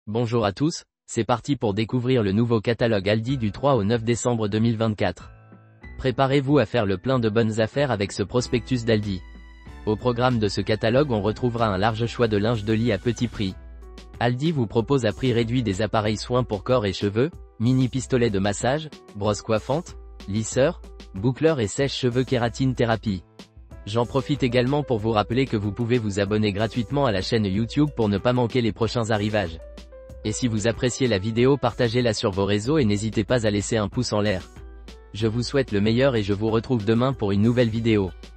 Bonjour à tous, c'est parti pour découvrir le nouveau catalogue Aldi du 3 au 9 décembre 2024. Préparez-vous à faire le plein de bonnes affaires avec ce prospectus d'Aldi. Au programme de ce catalogue on retrouvera un large choix de linge de lit à petit prix. Aldi vous propose à prix réduit des appareils soins pour corps et cheveux, mini pistolets de massage, brosse coiffante, lisseur, boucleur et sèche-cheveux kératine thérapie. J'en profite également pour vous rappeler que vous pouvez vous abonner gratuitement à la chaîne YouTube pour ne pas manquer les prochains arrivages. Et si vous appréciez la vidéo, partagez-la sur vos réseaux et n'hésitez pas à laisser un pouce en l'air. Je vous souhaite le meilleur et je vous retrouve demain pour une nouvelle vidéo.